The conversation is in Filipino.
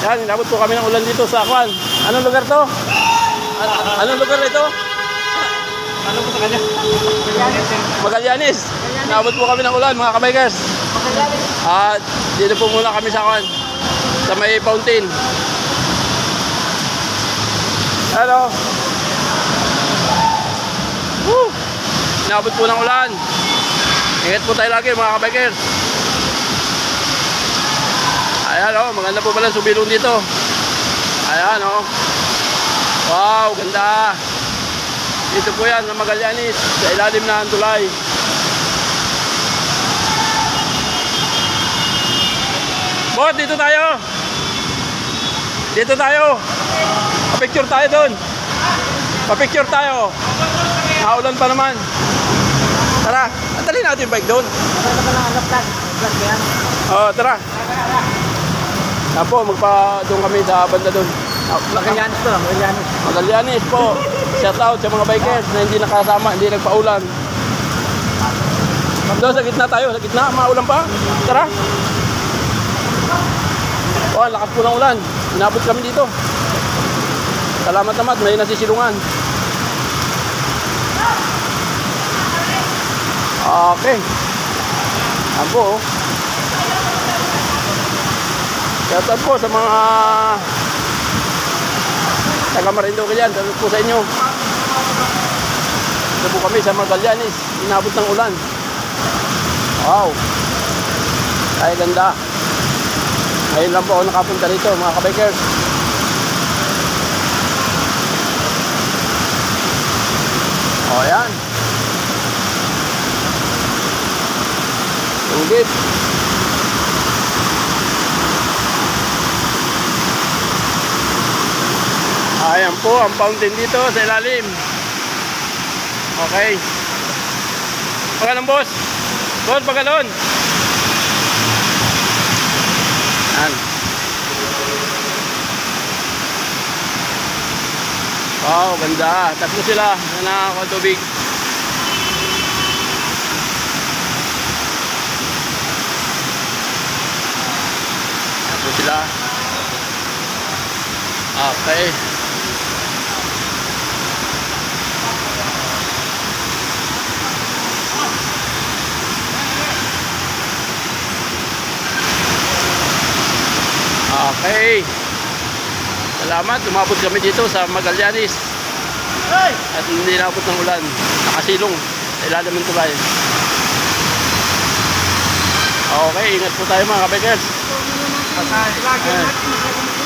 Yan, inabot po kami ng ulan dito sa Akwan. Anong lugar to? Anong lugar ito? Ano po sa kanya? Magallanes. Inabot po kami ng ulan, mga kabikers. At dito po muna kami sa Akwan. Sa may fountain. Hello. Woo! Inabot po ng ulan. Ingat po tayo lagi, mga kabikers. Ayan o, maganda po pala subilong dito. Ayan o. Wow, ganda. Dito po yan, sa Magallanes, sa ilalim na ang tulay. Bot, dito tayo. Dito tayo. Pa-picture tayo doon. Pa-picture tayo. Naulan pa naman. Tara, antalin natin yung bike doon. Oo, tara. Yan po, doon kami sa banda doon. Magallanes to, Magallanes. Magallanes po. Shout out sa mga bikers na hindi nakasama, hindi nagpaulan. Doon sa gitna tayo, sa gitna, maulan pa. Tara. Oh, lakas po ng ulan. Inabot kami dito. Salamat naman, may nasisilungan. Okay. Yan po. Shout out po sa mga taga Marinduque dyan. Shout out po sa inyo. Ito po kami sa Magallanes. Inabot ng ulan. Wow. Ay ganda. Ngayon lang po ako nakapunta rito, mga kabikers. O yan. Tugit. Ayan po ang fountain dito sa ilalim. Okay. Pagkalon, boss. Boss, pagkalon. Yan. Wow, ganda. Tatlo sila na nakakuha tubig. Tatlo sila. Okay. Okay. Salamat, umabot kami dito sa Magallanes. At hindi nabot ng ulan. Nakasilong sa ilalim ng tulay. Okay, ingat po tayo, mga kabikers.